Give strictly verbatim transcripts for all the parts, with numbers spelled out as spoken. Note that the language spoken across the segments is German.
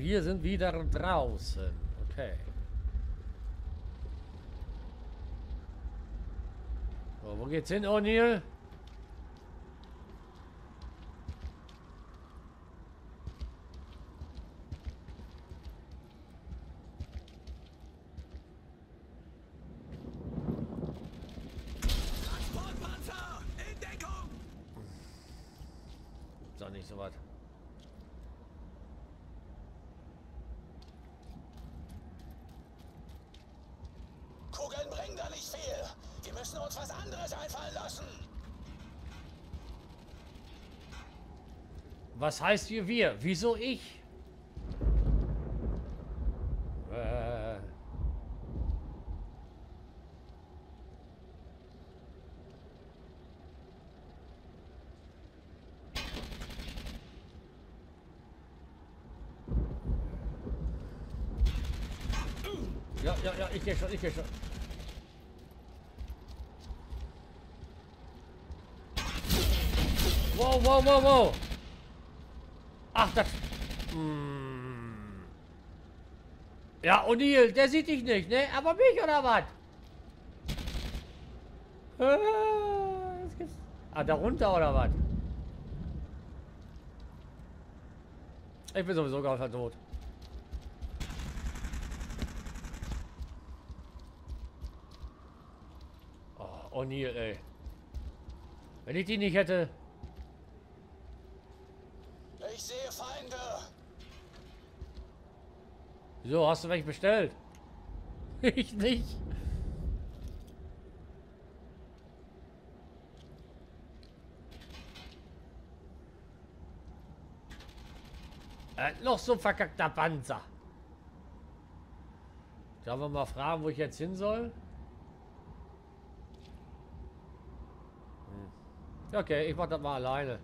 wir sind wieder draußen. Okay. So, wo geht's hin, O'Neill? Transportpanzer in Deckung! Ist doch nicht so weit. Kugeln bringen da nicht viel. Wir müssen uns was anderes einfallen lassen. Was heißt hier wir? Wieso ich? Äh. Ja, ja, ja, ich gehe schon, ich gehe schon. Wow, wow, wow, wow. Ach, das... Hm. Ja, O'Neill, der sieht dich nicht, ne? Aber mich, oder was? Ah, was gibt's? Ah, da runter, oder was? Ich bin sowieso gerade tot. Oh, O'Neill, ey. Wenn ich die nicht hätte... Ich sehe Feinde. Wieso, hast du welche bestellt? Ich nicht. Äh, noch so ein verkackter Panzer. Sollen wir mal fragen, wo ich jetzt hin soll? Hm. Okay, ich mach das mal alleine.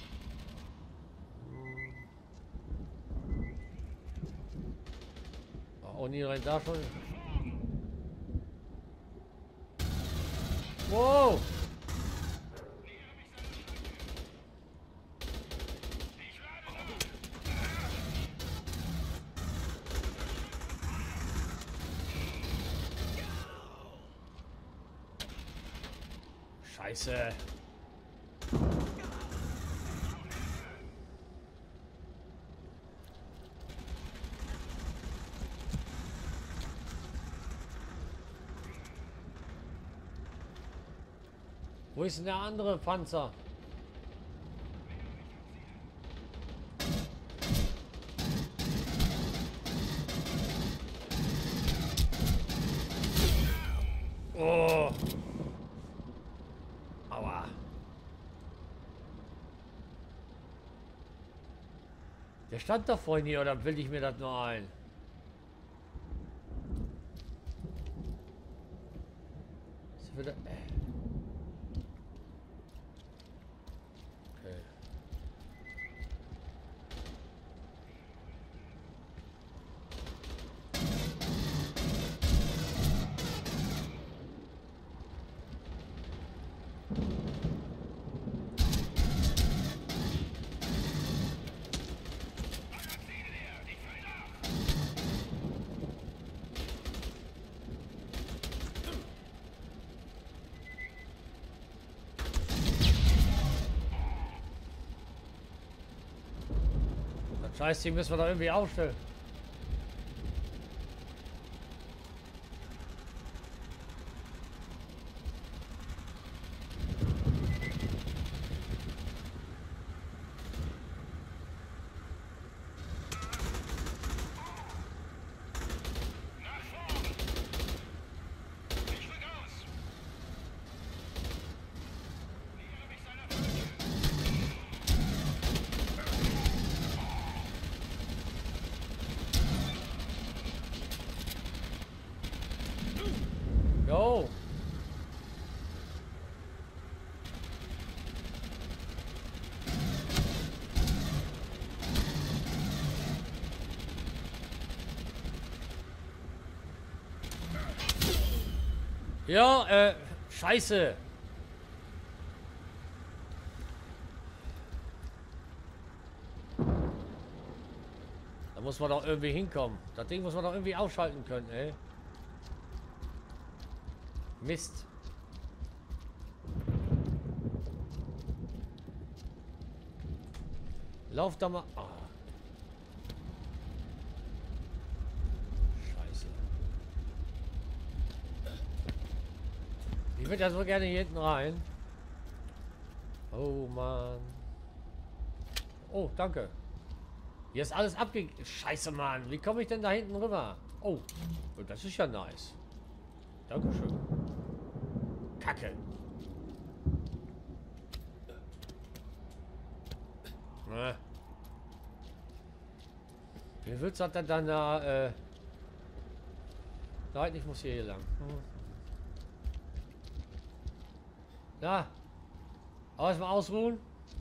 Oh, nie rein da schon. Wow! Scheiße. Wo ist denn der andere Panzer? Oh. Aua. Der stand doch vorhin hier, oder bilde ich mir das nur ein? Ist wieder... Äh. Scheiße, die müssen wir doch irgendwie aufstellen. Jo. Ja, äh, scheiße. muss man doch irgendwie hinkommen. Das Ding muss man doch irgendwie ausschalten können, ey. Mist. Lauf da mal. Oh. Scheiße. Ich würde ja so gerne hier hinten rein. Oh Mann. Oh, danke. Hier ist alles abge... Scheiße, Mann. Wie komme ich denn da hinten rüber? Oh, das ist ja nice. Dankeschön. Kacke. Na. Wie willst du das dann da... Äh... Nein, ich muss hier lang. Ja. Erstmal ausruhen.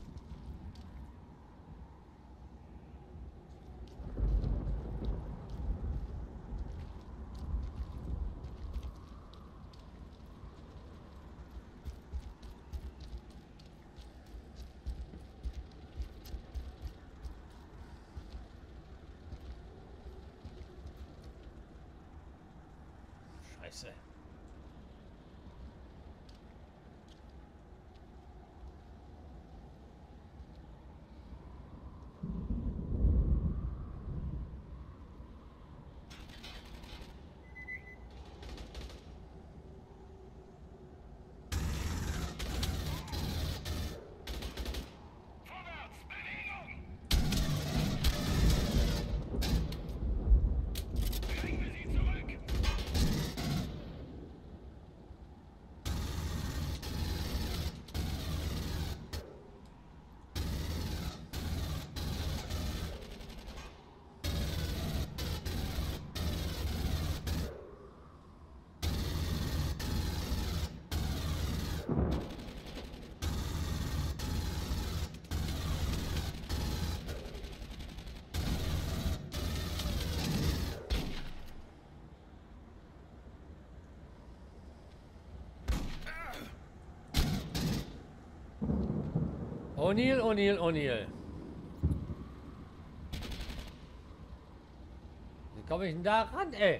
Scheiße. O'Neill, O'Neill, O'Neill. Wie komme ich denn da ran, ey?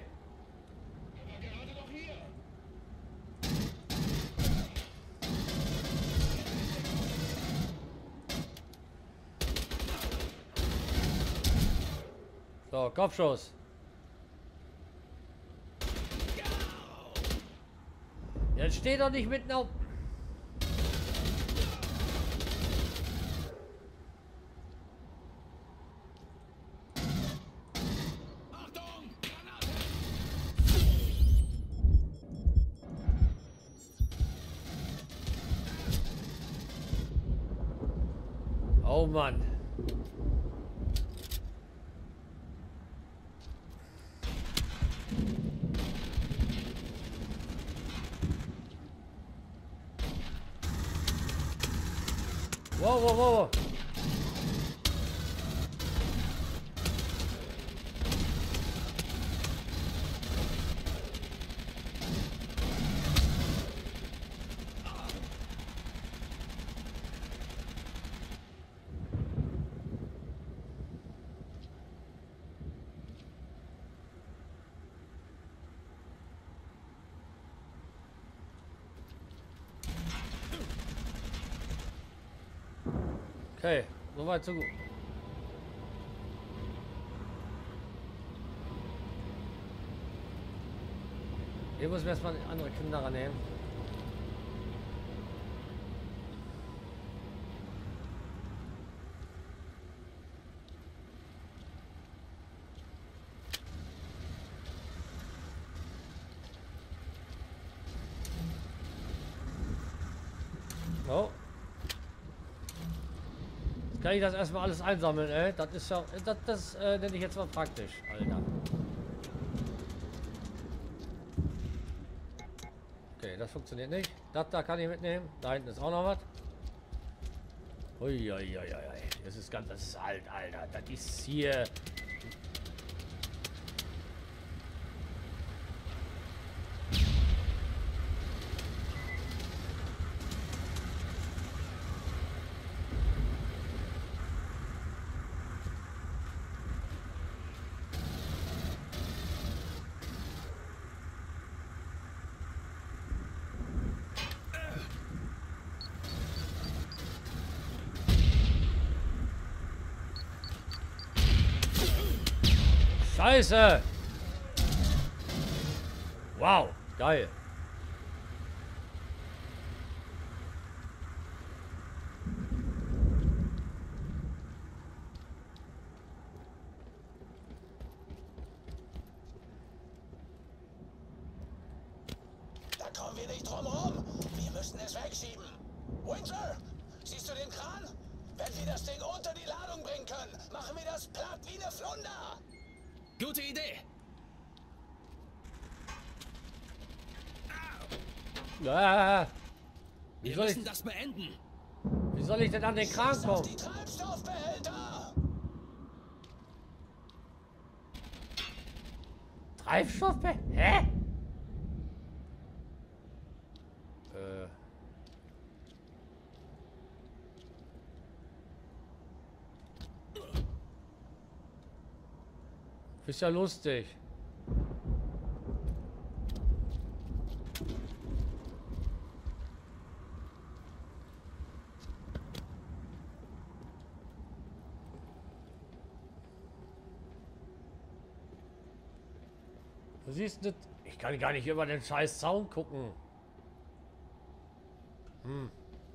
So, Kopfschuss. Jetzt steht doch nicht mitten auf... Oh Mann. Wow, wow, wow. Okay, soweit so gut. Hier muss ich erstmal andere Kinder nehmen. Oh. Kann ich das erstmal alles einsammeln, ey? Das ist ja, das, das äh, nenne ich jetzt mal praktisch, Alter. Okay, das funktioniert nicht. Das da kann ich mitnehmen. Da hinten ist auch noch was. Uiuiuiui. Das ist ganz, das ist alt, Alter. Das ist hier. Scheiße! Wow, geil. Da kommen wir nicht drum rum. Wir müssen es wegschieben. Winter, siehst du den Kran? Wenn wir das Ding unter die Ladung bringen können, machen wir das platt wie eine Flunder. Gute Idee. Ah, wie, Wir soll müssen ich, das beenden. wie soll ich denn an den Kran Schieß auf kommen? die Treibstoffbehälter. Treibstoff? Hä? Äh. Ist ja lustig. Du siehst nicht. Ich kann gar nicht über den scheiß Zaun gucken. Hm.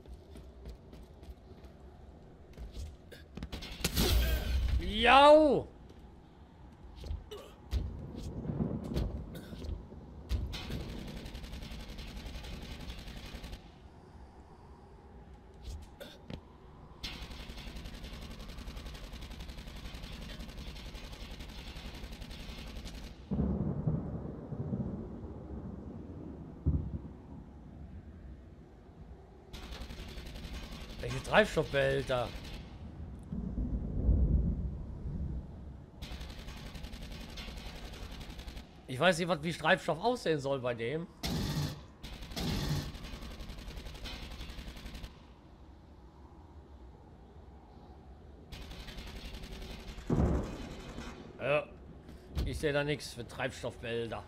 Jau! Welche Treibstoffbehälter? Ich weiß nicht, was wie Treibstoff aussehen soll bei dem. Ja, ich sehe da nichts für Treibstoffbehälter.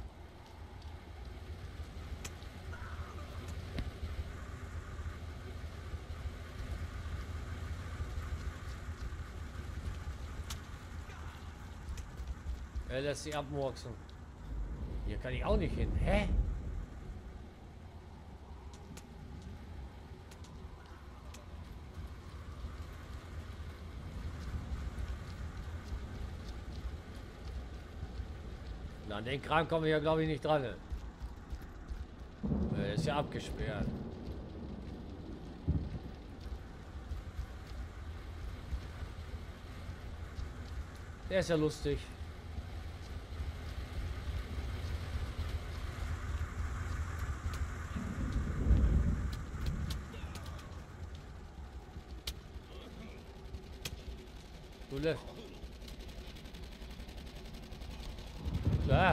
Er lässt sie abmurksen. Hier kann ich auch nicht hin. Hä? Na, an den Kran kommen wir ja, glaube ich, nicht dran. Er ist ja abgesperrt. Der ist ja lustig. Du lässt. Ah.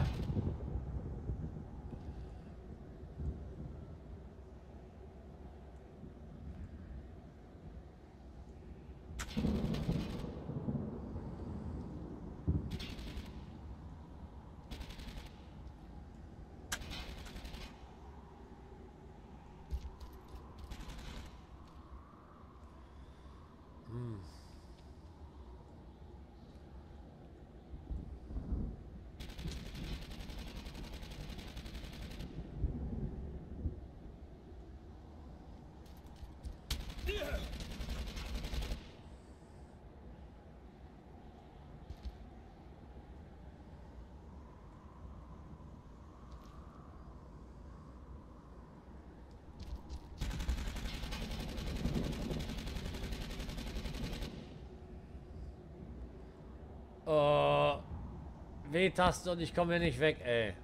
Oh, W-Taste und ich komme hier nicht weg, ey.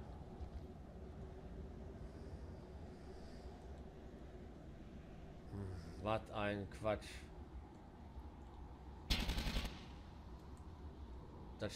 Hm, was ein Quatsch. Das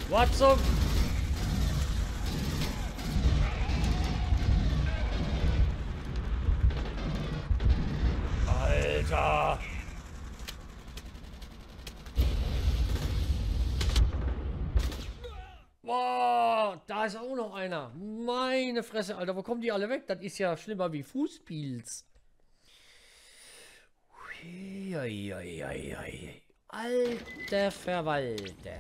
Was zum... Alter! Boah, da ist auch noch einer. Meine Fresse, Alter, wo kommen die alle weg? Das ist ja schlimmer wie Fußpilz. Uiuiuiui. Alter Verwalter.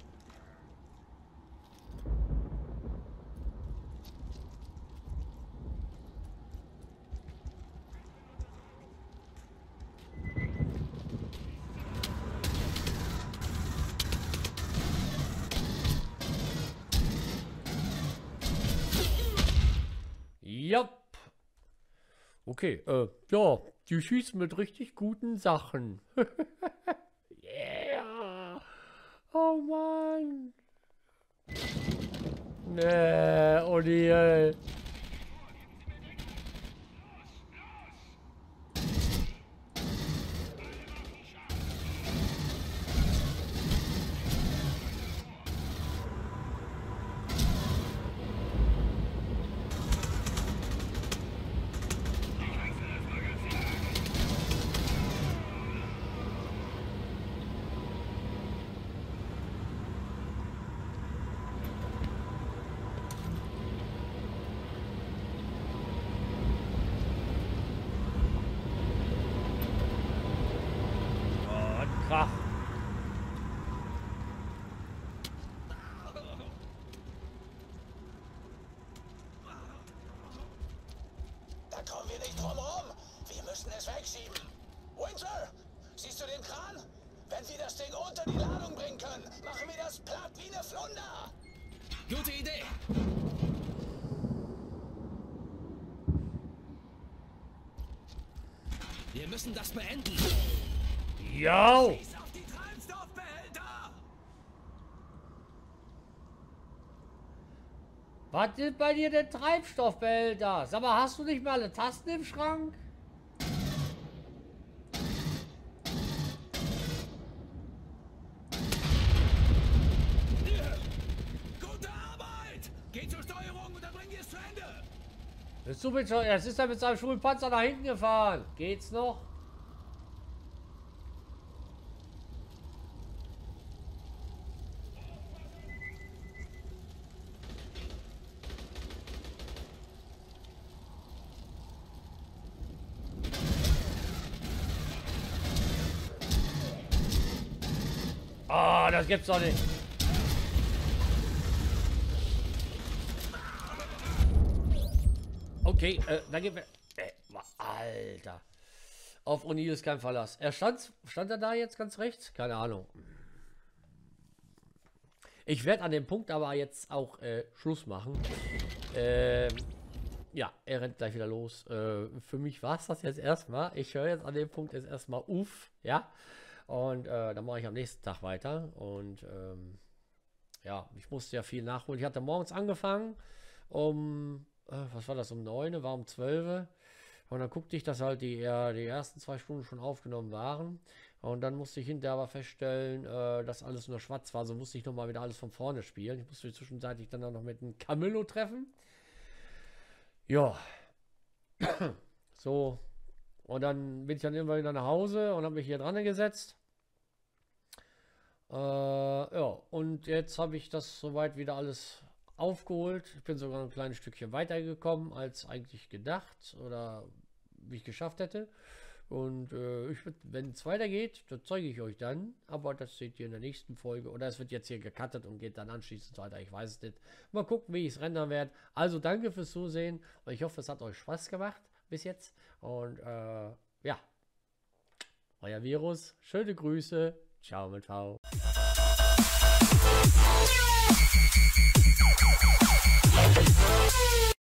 Ja. Okay, äh, ja, die schießen mit richtig guten Sachen. Yeah. Oh Mann. Nee, Odi, ey. Krach. Da kommen wir nicht drum rum. Wir müssen es wegschieben. Winter, siehst du den Kran? Wenn wir das Ding unter die Ladung bringen können, machen wir das platt wie eine Flunder. Gute Idee. Wir müssen das beenden. Jo. Schieß auf die Treibstoffbehälter! Was ist bei dir der Treibstoffbehälter? Sag mal, hast du nicht mal alle Tasten im Schrank? Gute Arbeit! Geh zur Steuerung und dann bringen wir es zu Ende! Bist du mit, es ist er mit seinem Schulpanzer nach hinten gefahren. Geht's noch? Ah, das gibt's doch nicht. Okay, äh, dann gibt mir. Äh, Alter. Auf O'Neill ist kein Verlass. Er stand, stand er da jetzt ganz rechts? Keine Ahnung. Ich werde an dem Punkt aber jetzt auch äh, Schluss machen. Ähm, ja, er rennt gleich wieder los. Äh, für mich war es das jetzt erstmal. Ich höre jetzt an dem Punkt jetzt erstmal uff, ja. Und äh, dann mache ich am nächsten Tag weiter. Und ähm, ja, ich musste ja viel nachholen. Ich hatte morgens angefangen um, äh, was war das, um neun, war um zwölf. Und dann guckte ich, dass halt die, äh, die ersten zwei Stunden schon aufgenommen waren. Und dann musste ich hinterher aber feststellen, äh, dass alles nur schwarz war. So musste ich nochmal wieder alles von vorne spielen. Ich musste zwischenzeitlich dann auch noch mit einem Camillo treffen. Ja. So. Und dann bin ich dann irgendwann wieder nach Hause und habe mich hier dran gesetzt. Äh, ja, und jetzt habe ich das soweit wieder alles aufgeholt. Ich bin sogar ein kleines Stückchen weitergekommen als eigentlich gedacht oder wie ich geschafft hätte. Und äh, ich würd, wenn es weitergeht, das zeige ich euch dann. Aber das seht ihr in der nächsten Folge. Oder es wird jetzt hier gecuttet und geht dann anschließend weiter. Ich weiß es nicht. Mal gucken, wie ich es rendern werde. Also danke fürs Zusehen. Und ich hoffe, es hat euch Spaß gemacht bis jetzt. Und äh, ja, euer Virus. Schöne Grüße. Ciao mit V. We'll be right back.